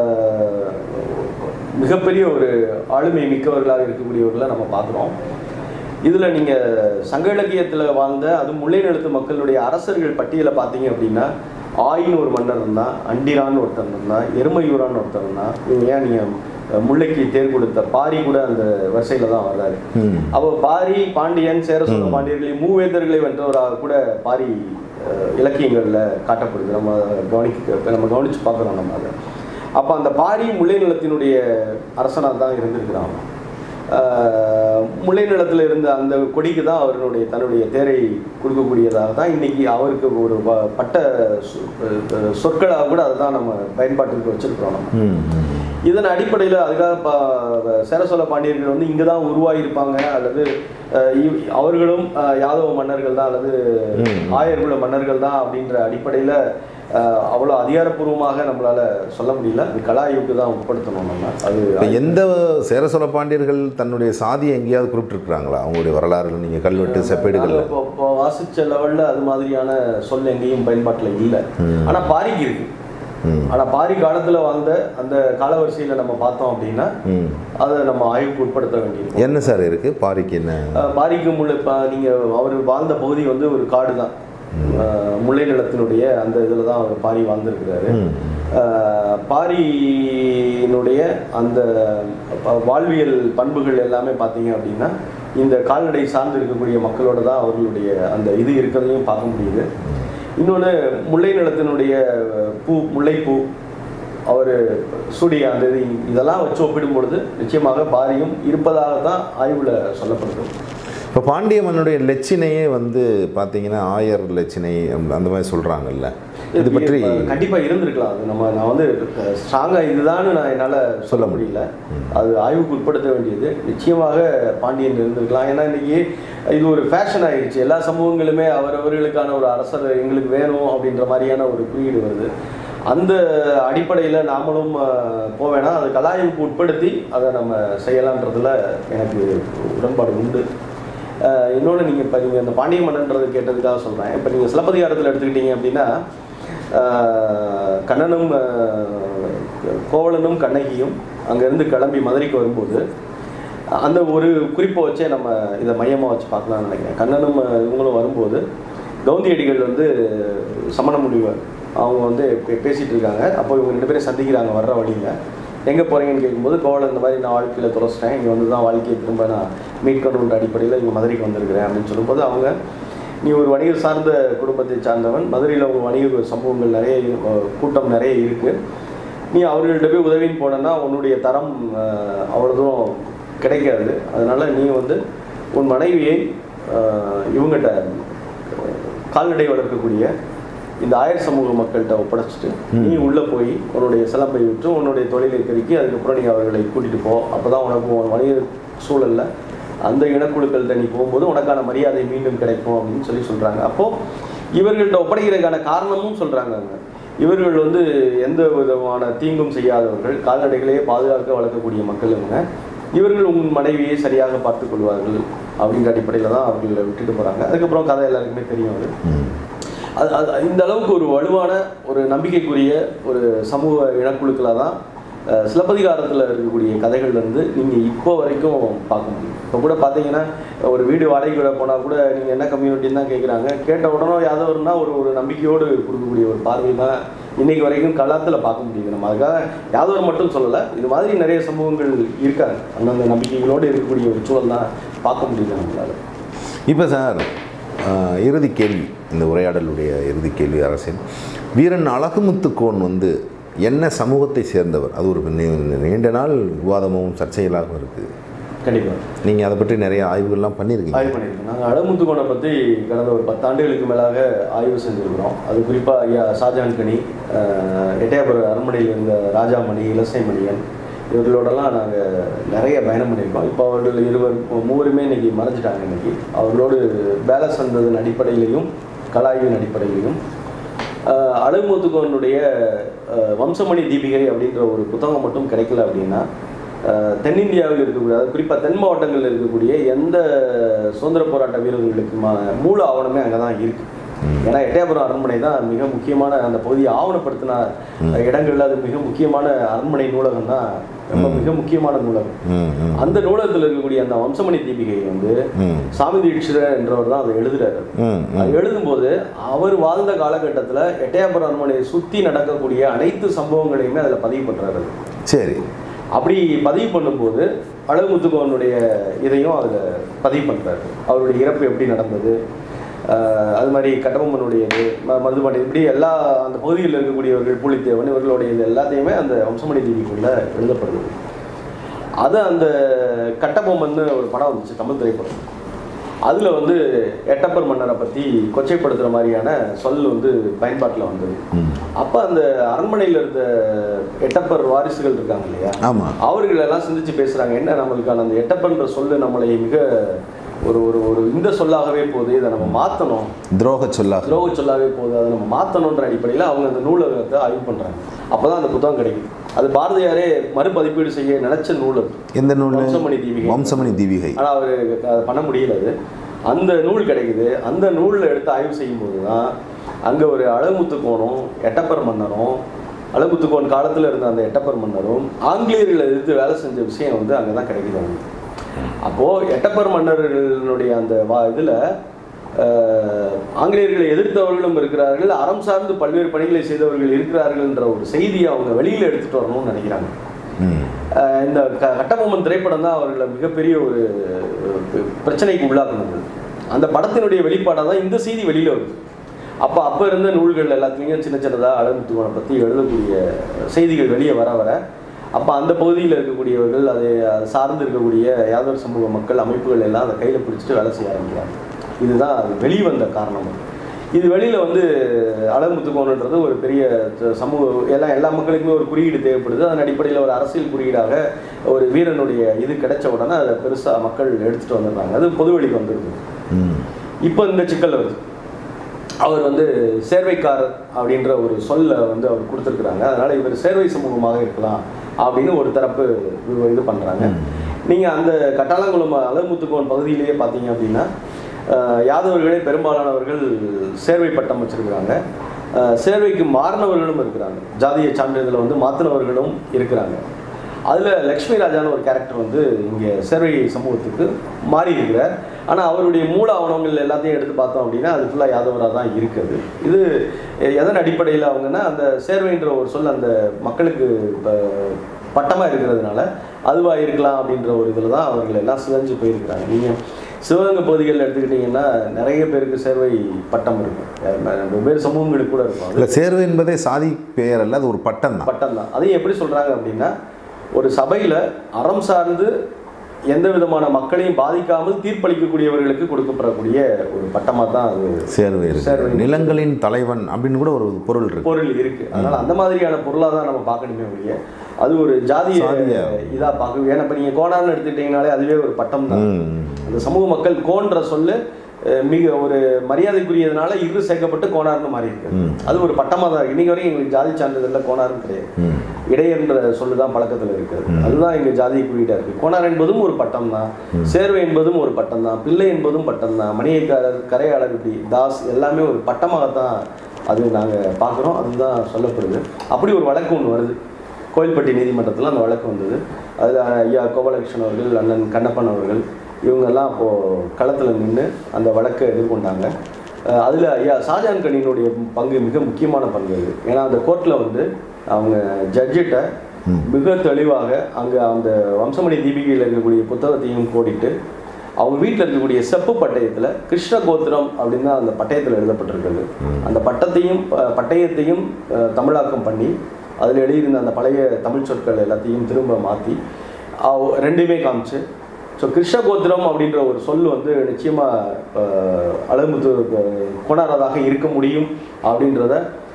மிகப்பெரிய ஒரு ஆளுமை மிக்கவர்களாக இருக்கக்கூடியவர்களை நம்ம பார்க்குறோம். இதில் நீங்கள் சங்க இலக்கியத்தில் வாழ்ந்த அது முல்லை நிலத்து மக்களுடைய அரசர்கள் பட்டியலை பார்த்தீங்க அப்படின்னா, ஆயின்னு ஒரு மன்னர் இருந்தான், அண்டிரான்னு ஒருத்தர் இருந்தான், எருமையூரான்னு ஒருத்தர் இருந்தான். நீங்கள் ஏன் நீங்கள் முல்லைக்கு தேர் கொடுத்த பாரி கூட அந்த வரிசையில் தான் வர்றாரு. அப்போ பாரி, பாண்டியன், சேர சோழ பாண்டியர்களை மூவேந்தர்களை வென்றவராக கூட பாரி இலக்கியங்களில் காட்டப்படுது. நம்ம கவனிக்க நம்ம கவனித்து பார்க்குறோம் நம்ம அதை. அப்போ அந்த பாரி முல்லை நிலத்தினுடைய அரசனாக தான் இருந்திருக்கிறான். முல்லை நிலத்தில் இருந்த அந்த கொடிக்கு தான் அவர்களுடைய தன்னுடைய தேரை கொடுக்கக்கூடியதாக தான் இன்றைக்கி அவருக்கு ஒரு பட்ட சொற்களாக கூட அதை தான் நம்ம பயன்பாட்டுக்கு வச்சுருக்கிறோம். நம்ம இதன் அடிப்படையில் அதுக்காக சேர சோழ பாண்டியர்கள் வந்து இங்கே தான் உருவாகியிருப்பாங்க அல்லது அவர்களும் யாதவ மன்னர்கள் தான் அல்லது ஆயர்குல மன்னர்கள் தான் அப்படின்ற அடிப்படையில் அவ்வளோ அதிகாரப்பூர்வமாக நம்மளால் சொல்ல முடியல. அது கலாயுக்கு தான் உட்படுத்தணும் நம்ம. அது எந்த சேர சோழ பாண்டியர்கள் தன்னுடைய சாதியை எங்கேயாவது குறிப்பிட்டிருக்கிறாங்களா அவங்களுடைய வரலாறுல? நீங்கள் கல்வெட்டு செப்பேடுகள் இப்போ வாசிச்ச லெவலில் அது மாதிரியான சொல் எங்கேயும் பயன்பாட்டில் இல்லை. ஆனால் பாரிக்கு இருக்கு. ஆனால் பாரி காலத்தில் வாழ்ந்த அந்த காலவரிசையில் நம்ம பார்த்தோம் அப்படின்னா அதை நம்ம ஆய்வுக்கு உட்படுத்த வேண்டியது. என்ன சார் இருக்கு பாரிக்கு? என்ன பாரிக்கு முல்லை நீங்கள் அவர் வாழ்ந்த பகுதி வந்து ஒரு காடு தான். முல்லை நிலத்தினுடைய அந்த இதில் தான் அவர் பாரி வாழ்ந்திருக்கிறாரு. பாரியினுடைய அந்த வாழ்வியல் பண்புகள் எல்லாமே பார்த்தீங்க அப்படின்னா இந்த கால்நடை சார்ந்து இருக்கக்கூடிய மக்களோட தான் அவர்களுடைய அந்த இது இருக்கிறதையும் பார்க்க முடியுது. இன்னொன்று முல்லை நிலத்தினுடைய பூ முல்லைப்பூ அவர் சூடிய அந்த இது இதெல்லாம் வச்சு ஒப்பிடும் பொழுது நிச்சயமாக பாரியும் இருப்பதாக தான் ஆய்வில் சொல்லப்படுது. இப்போ பாண்டிய மன்னுடைய லட்சினையே வந்து பார்த்தீங்கன்னா ஆயர் லட்சினை அந்த மாதிரி சொல்கிறாங்கல்ல, இது பற்றி கண்டிப்பாக இருந்திருக்கலாம். அது நம்ம நான் வந்து ஸ்ட்ராங்காக இதுதான்னு நான் என்னால் சொல்ல முடியல. அது ஆய்வுக்கு உட்படுத்த வேண்டியது நிச்சயமாக பாண்டியன் இருந்திருக்கலாம். ஏன்னா இன்றைக்கி இது ஒரு ஃபேஷன் ஆகிடுச்சு. எல்லா சமூகங்களுமே அவரவர்களுக்கான ஒரு அரசர் எங்களுக்கு வேணும் அப்படின்ற மாதிரியான ஒரு குறியீடு வருது. அந்த அடிப்படையில் நாமளும் போவேனா அது கலாய்வுக்கு உட்படுத்தி அதை நம்ம செய்யலான்றதுல எனக்கு உடன்பாடு உண்டு. இன்னொன்று நீங்கள் இப்போ நீங்கள் அந்த பாண்டிய மன்னன்றது கேட்டதுக்காக சொல்கிறேன். இப்போ நீங்கள் சிலப்பதிகாரத்தில் எடுத்துக்கிட்டீங்க அப்படின்னா கண்ணனும் கோவலனும் கண்ணகியும் அங்கேருந்து கிளம்பி மதுரைக்கு வரும்போது அந்த ஒரு குறிப்பை வச்சே நம்ம இதை மையமாக வச்சு பார்க்கலாம்னு நினைக்கிறேன். கண்ணனும் இவங்களும் வரும்போது கவுந்தியடிகள் வந்து சமண முடிவர் அவங்க வந்து பேசிகிட்டு இருக்காங்க. அப்போ இவங்க ரெண்டு பேரும் சந்திக்கிறாங்க வர்ற வழியில். எங்கே போகிறீங்கன்னு கேட்கும்போது கோவலன் இந்த மாதிரி நான் வாழ்க்கையில் துறச்சிட்டேன், இங்கே வந்து தான் வாழ்க்கையை திரும்ப நான் மீட்கணுன்ற அடிப்படையில் இங்கே மதுரைக்கு வந்திருக்கிறேன் அப்படின்னு சொல்லும்போது அவங்க நீ ஒரு வணிகர் சார்ந்த குடும்பத்தை சார்ந்தவன், மதுரையில் உங்கள் வணிக சம்பவங்கள் நிறைய கூட்டம் நிறைய இருக்குது, நீ அவர்கள்ட்ட போய் உதவின்னு போனேன்னா உன்னுடைய தரம் அவ்வளோதும் கிடைக்காது. அதனால் நீ வந்து உன் மனைவியை இவங்ககிட்ட கால்நடை வளர்க்கக்கூடிய இந்த ஆயர் சமூக மக்கள்கிட்ட ஒப்படைச்சிட்டு நீ உள்ளே போய் உன்னுடைய சிலம்பை விட்டு உன்னுடைய தொழிலை பெருக்கி அதுக்கப்புறம் நீங்கள் அவர்களை கூட்டிகிட்டு போ. அப்போ தான் உனக்கு வணிக சூழலில் அந்த இனக்குழுக்கள்கிட்ட நீ போகும்போது உனக்கான மரியாதை மீண்டும் கிடைக்கும் அப்படின்னு சொல்லி சொல்கிறாங்க. அப்போது இவர்கள்ட்ட ஒப்படைக்கிறதுக்கான காரணமும் சொல்கிறாங்க. அங்கே இவர்கள் வந்து எந்த விதமான தீங்கும் செய்யாதவர்கள், கால்நடைகளையே பாதுகாக்க வளர்க்கக்கூடிய மக்கள் இவங்க. இவர்கள் உங்கள் மனைவியை சரியாக பார்த்து கொள்வார்கள் அப்படின்ற அடிப்படையில் தான் அவர்களை விட்டுட்டு போகிறாங்க. அதுக்கப்புறம் கதை எல்லாருக்குமே தெரியும். அது அது அது இந்த அளவுக்கு ஒரு வலுவான ஒரு நம்பிக்கைக்குரிய ஒரு சமூக இனக்குழுக்களாக தான் சிலப்பதிகாரத்தில் இருக்கக்கூடிய கதைகள்லேருந்து நீங்கள் இப்போ வரைக்கும் பார்க்க முடியும். இப்போ கூட பார்த்தீங்கன்னா ஒரு வீடு வாடகை விட போனால் கூட நீங்கள் என்ன கம்யூனிட்டின்னு தான் கேட்குறாங்க. கேட்ட உடனே யாதவர்னா ஒரு ஒரு நம்பிக்கையோடு கொடுக்கக்கூடிய ஒரு பார்வை தான் இன்றைக்கி வரைக்கும் களத்தில் பார்க்க முடியுது. நம்ம அதுக்காக யாதவர் மட்டும் சொல்லலை, இது மாதிரி நிறைய சமூகங்கள் இருக்காங்க. அந்தந்த நம்பிக்கைகளோடு இருக்கக்கூடிய ஒரு சூழல் தான் பார்க்க முடியுது நம்மளால். இப்போ சார் இறுதி கேள்வி, இந்த உரையாடலுடைய இறுதி கேள்வி அரசின் வீரன் அழகுமுத்துக்கோன் வந்து என்ன சமூகத்தை சேர்ந்தவர்? அது ஒரு நீண்ட நாள் விவாதமும் சர்ச்சைகளாகவும் இருக்குது. கண்டிப்பாக நீங்கள் அதை பற்றி நிறைய ஆய்வுகள்லாம் பண்ணியிருக்கீங்க. ஆய்வு பண்ணியிருக்கோம். நாங்கள் அழகுமுத்துக்கோனை பற்றி கடந்த ஒரு பத்தாண்டுகளுக்கு மேலாக ஆய்வு செஞ்சுருக்கிறோம். அது குறிப்பாக ஐயா ஷாஜஹான் கனி, எட்டயபுரம் அரண்மனையில் இருந்த ராஜாமணி, இலசைமணியன் இவர்களோடலாம் நாங்கள் நிறைய பயணம் பண்ணியிருக்கோம். இப்போ அவர்கள் இருவர் மூவருமே இன்றைக்கி மறைஞ்சிட்டாங்க. இன்றைக்கி அவர்களோடு வேலை சென்றதன் அடிப்படையிலையும் கலாய்வின் அடிப்படையிலையும் அழகுமுத்துக்கோனுடைய வம்சமணி தீபிகை அப்படின்ற ஒரு புத்தகம் மட்டும் கிடைக்கல அப்படின்னா தென்னிந்தியாவில் இருக்கக்கூடிய, அதாவது குறிப்பாக தென் மாவட்டங்களில் இருக்கக்கூடிய எந்த சுதந்திர போராட்ட வீரர்களுக்குமான மூல ஆவணமே அங்கே தான் இருக்குது. ஏன்னா எட்டயபுரம் அரண்மனை தான் மிக முக்கியமான அந்த பகுதியை ஆவணப்படுத்தின இடங்கள்ல அது மிக முக்கியமான அரண்மனை நூலகம் தான், ரொம்ப மிக முக்கியமான நூலகம். அந்த நூலகத்தில் இருக்கக்கூடிய அந்த வம்சமணி தீபிகை வந்து சாமி தீட்சிதர் என்றவர் தான் அதை எழுதுறாரு. அது எழுதும்போது அவர் வாழ்ந்த காலகட்டத்தில் எட்டயபுரம் அரண்மனையை சுற்றி நடக்கக்கூடிய அனைத்து சம்பவங்களையுமே அதில் பதிவு பண்ணுறாரு. சரி, அப்படி பதிவு பண்ணும்போது அழகுமுத்துக்கோனுடைய இதையும் அதில் பதிவு பண்ணுறாரு. அவருடைய இறப்பு எப்படி நடந்தது, அது மாதிரி கட்டபொம்மனுடையது, ம மருதுபாண்டி, இப்படி எல்லா அந்த பகுதியில் இருக்கக்கூடியவர்கள், பூலித்தேவன் இவர்களுடைய இது எல்லாத்தையுமே அந்த வம்சமணி தீபிக்குள்ள எழுதப்படுது. அது அந்த கட்டபொம்மன் ஒரு படம் வந்துச்சு, தமிழ் திரைப்படம். அதில் வந்து எட்டப்பர் மன்னரை பற்றி கொச்சைப்படுத்துகிற மாதிரியான சொல் வந்து பயன்பாட்டில் வந்தது. அப்போ அந்த அரண்மனையில் இருந்த எட்டப்பர் வாரிசுகள் இருக்காங்க இல்லையா, அவர்கள் எல்லாம் சிந்திச்சு பேசுகிறாங்க, என்ன நம்மளுக்கான அந்த எட்டப்பர்ன்ற சொல்லு நம்மளை மிக ஒரு ஒரு ஒரு இந்த சொல்லாகவே போகுது, இதை நம்ம மாற்றணும், துரோக சொல்லா துரோக சொல்லாகவே போகுது, அதை நம்ம மாற்றணுன்ற அடிப்படையில் அவங்க அந்த நூலகத்தை ஆய்வு பண்ணுறாங்க. அப்போ தான் அந்த புத்தகம் கிடைக்குது. அது பாரதியாரே மறுபதிப்பீடு செய்ய நினைச்ச நூல். எந்த நூல்? வம்சமணி தீபிகை. வம்சமணி தீபிகை. ஆனால் அவர் அதை பண்ண முடியல. அது அந்த நூல் கிடைக்குது. அந்த நூலில் எடுத்து ஆய்வு செய்யும்போது தான் அங்கே ஒரு அழகுமுத்துக்கோனும் எட்டப்பர் மன்னரும், அழகுமுத்துக்கோன் காலத்தில் இருந்த அந்த எட்டப்பர் மன்னரும் ஆங்கிலேயர்களை எதிர்த்து வேலை செஞ்ச விஷயம் வந்து அங்கே தான் கிடைக்குது. அப்போது எட்டப்பர் மன்னர்களுடைய அந்த வா இதில் ஆங்கிலேயர்களை எதிர்த்தவர்களும் இருக்கிறார்கள், அறம் சார்ந்து பல்வேறு பணிகளை செய்தவர்கள் இருக்கிறார்கள்ன்ற ஒரு செய்தியை அவங்க வெளியில் எடுத்துகிட்டு வரணும்னு நினைக்கிறாங்க. இந்த க கட்டபொம்மன் திரைப்படம் தான் அவர்களை மிகப்பெரிய ஒரு பிரச்சனைக்கு உள்ளாக்குனது. அந்த படத்தினுடைய வெளிப்பாடாக தான் இந்த செய்தி வெளியில் வருது. அப்போ அப்போ இருந்த நூல்கள் எல்லாத்துலேயும் சின்ன சின்னதாக அழகுமுத்துக்கோனை பற்றி எழுதக்கூடிய செய்திகள் வெளியே வர வர அப்போ அந்த பகுதியில் இருக்கக்கூடியவர்கள், அதை சார்ந்து இருக்கக்கூடிய யாதவர் சமூக மக்கள் அமைப்புகள் எல்லாம் அதை கையில் பிடிச்சிட்டு வேலை செய்ய ஆரம்பிக்கிறாங்க. இதுதான் அது வெளிவந்த காரணம். இது வெளியில் வந்து அழகுமுத்துக்கோன்றது ஒரு பெரிய சமூக எல்லா எல்லா மக்களுக்குமே ஒரு குறியீடு தேவைப்படுது. அதன் அடிப்படையில் ஒரு அரசியல் குறியீடாக ஒரு வீரனுடைய இது கிடைச்ச உடனே அதை பெருசாக மக்கள் எடுத்துகிட்டு வந்துடுறாங்க. அது பொதுவெளிக்கு வந்துடுது. இப்போ இந்த சிக்கல் வருது. அவர் வந்து சேர்வைக்காரர் அப்படின்ற ஒரு சொல்ல வந்து அவர் கொடுத்துருக்குறாங்க. அதனால் இவர் சேர்வை சமூகமாக இருக்கலாம் அப்படின்னு ஒரு தரப்பு இது பண்ணுறாங்க. நீங்கள் அந்த கட்டாளங்குளம் அழகுமுத்துக்கோன் பகுதியிலேயே பார்த்தீங்க அப்படின்னா யாதவர்களே பெரும்பாலானவர்கள் சேர்வை பட்டம் வச்சுருக்கிறாங்க. சேர்வைக்கு மாறினவர்களும் இருக்கிறாங்க. ஜாதிய சான்றிதழை வந்து மாற்றினவர்களும் இருக்கிறாங்க. அதில் லக்ஷ்மி ராஜான்னு ஒரு கேரக்டர் வந்து இங்கே சேர்வை சமூகத்துக்கு மாறி இருக்கிறார். ஆனால் அவருடைய மூல ஆவணங்கள் எல்லாத்தையும் எடுத்து பார்த்தோம் அப்படின்னா அது ஃபுல்லாக யாதவராக தான் இருக்குது. இது எதன் அடிப்படையில் அவங்கன்னா அந்த சேர்வைன்ற ஒரு சொல் அந்த மக்களுக்கு பட்டமாக இருக்கிறதுனால அதுவாக இருக்கலாம் அப்படின்ற ஒரு இதில் தான் அவர்கள் எல்லாம் சிதைஞ்சு போயிருக்கிறாங்க. நீங்கள் சிவகங்கை பகுதிகளில் எடுத்துக்கிட்டிங்கன்னா நிறைய பேருக்கு சேர்வை பட்டம் இருக்கும், வெவ்வேறு சமூகங்களுக்கு கூட இருக்கும். இல்லை, சேர்வை என்பதே சாதி பெயர் அல்ல, அது ஒரு பட்டம் தான். பட்டம் தான். அதையும் எப்படி சொல்கிறாங்க அப்படின்னா, ஒரு சபையில் அறம் சார்ந்து எந்த விதமான மக்களையும் பாதிக்காமல் தீர்ப்பளிக்கக்கூடியவர்களுக்கு கொடுக்கப்படக்கூடிய ஒரு பட்டமாக தான் அது சேர்வை. சேர்வை நிலங்களின் தலைவன் அப்படின்னு கூட ஒரு பொருள் இருக்கு பொருள் இருக்கு. அதனால் அந்த மாதிரியான பொருளாக தான் நம்ம பார்க்கணுமே ஒழிய அது ஒரு ஜாதிய இதாக பார்க்க. ஏன்னா இப்போ நீங்கள் கோணான்னு எடுத்துக்கிட்டிங்கனாலே அதுவே ஒரு பட்டம் தான். அந்த சமூக மக்கள் கோன்ற சொல்லு மிக ஒரு மரியாதைக்குரியதுனால இரு சேர்க்கப்பட்டு கோணார்னு மாறி இருக்கு. அது ஒரு பட்டமாக தான். இன்னைக்கு வரைக்கும் எங்களுக்கு ஜாதி சான்றிதழில் கோணார்னு கிடையாது. இடையன்ற சொல்லு தான் பழக்கத்தில் இருக்குது. அதுதான் எங்கள் ஜாதி குறியீடாக இருக்குது. கோணார் என்பதும் ஒரு பட்டம் தான், சேர்வை என்பதும் ஒரு பட்டம் தான், பிள்ளை என்பதும் பட்டம் தான், மணியக்காரர், கரையாளர், இப்படி தாஸ் எல்லாமே ஒரு பட்டமாகத்தான் அது நாங்கள் பார்க்குறோம். அதுதான் சொல்லப்படுது. அப்படி ஒரு வழக்கு ஒன்று வருது கோயில்பட்டி நீதிமன்றத்தில். அந்த வழக்கு வந்தது. அதில் ஐயா கோபாலகிருஷ்ணன் அவர்கள், அண்ணன் கண்ணப்பன் அவர்கள் இவங்கெல்லாம் அப்போது களத்தில் நின்று அந்த வழக்கை எதிர்கொண்டாங்க. அதில் ஐயா ஷாஜான் கனியினுடைய பங்கு மிக முக்கியமான பங்கு அது. ஏன்னா அந்த கோர்ட்டில் வந்து அவங்க ஜட்ஜிட்ட மிக தெளிவாக அங்கே அந்த வம்சமணி தீபிகையில் இருக்கக்கூடிய புத்தகத்தையும் கோடிட்டு அவங்க வீட்டில் இருக்கக்கூடிய செப்பு பட்டயத்தில் கிருஷ்ண கோத்திரம் அப்படின்னு தான் அந்த பட்டயத்தில் எழுதப்பட்டிருக்கிறது. அந்த பட்டத்தையும் பட்டயத்தையும் தமிழாக்கம் பண்ணி அதில் எழுதியிருந்த அந்த பழைய தமிழ் சொற்கள் எல்லாத்தையும் திரும்ப மாற்றி ரெண்டுமே காமிச்சு, ஸோ கிருஷ்ண கோத்திரம் அப்படின்ற ஒரு சொல் வந்து நிச்சயமாக அழகுமுத்து கோணாரதாக இருக்க முடியும் அப்படின்றத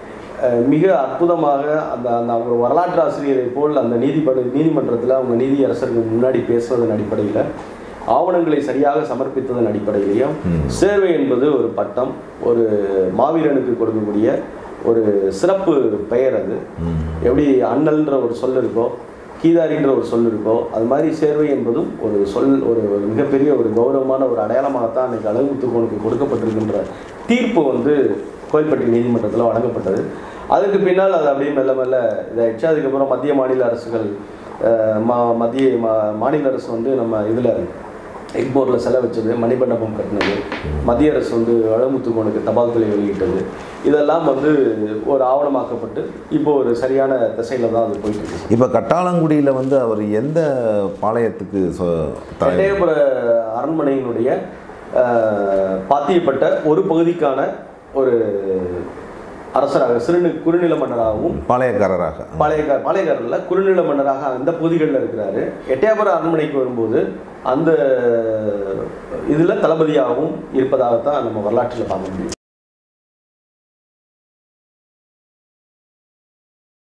மிக அற்புதமாக அந்த அந்த அவங்க வரலாற்று ஆசிரியரை போல் அந்த நீதிபதி நீதிமன்றத்தில் அவங்க நீதியரசருக்கு முன்னாடி பேசுவதன் அடிப்படையில், ஆவணங்களை சரியாக சமர்ப்பித்ததன் அடிப்படையிலையும், சேர்வை என்பது ஒரு பட்டம், ஒரு மாவீரனுக்கு கொடுக்கக்கூடிய ஒரு சிறப்பு பெயர். அது எப்படி அண்ணல்ன்ற ஒரு சொல் இருக்கோ, கீதாரின்ற ஒரு சொல் இருக்கோ, அது மாதிரி சேர்வை என்பதும் ஒரு சொல், ஒரு மிகப்பெரிய ஒரு கௌரவமான ஒரு அடையாளமாகத்தான் அன்றைக்கி அழகுமுத்துக்கோனுக்கு கொடுக்கப்பட்டிருக்கின்ற தீர்ப்பு வந்து கோயில்பட்டி நீதிமன்றத்தில் வழங்கப்பட்டது. அதுக்கு பின்னால் அது அப்படியே மெல்ல மெல்ல இதாகிடுச்சு. அதுக்கப்புறம் மத்திய மாநில அரசுகள் மா மத்திய மா மாநில அரசு வந்து நம்ம இதில் எக்மோரில் செலவு வச்சது, மணிமண்டபம் கட்டினது, மத்திய அரசு வந்து அழகுமுத்துக்கோனுக்கு தபால் தலை வெளியிட்டது, இதெல்லாம் வந்து ஒரு ஆவணமாக்கப்பட்டு இப்போ ஒரு சரியான திசையில் தான் அது போயிட்டு இருக்கு. இப்போ கட்டாளங்குடியில் வந்து அவர் எந்த பாளையத்துக்கு எட்டயபுர அரண்மனையினுடைய பாத்தியப்பட்ட ஒரு பகுதிக்கான ஒரு அரசராக சிறு குறுநில மன்னராகவும் பாளையக்காரராக பாளையக்கார பாளையக்காரரில் குறுநில மன்னராக அந்த பகுதிகளில் இருக்கிறாரு. எட்டயபுரம் அரண்மனைக்கு வரும்போது அந்த இதில் தளபதியாகவும் இருப்பதாகத்தான் நம்ம வரலாற்றில் பார்க்க முடியும்.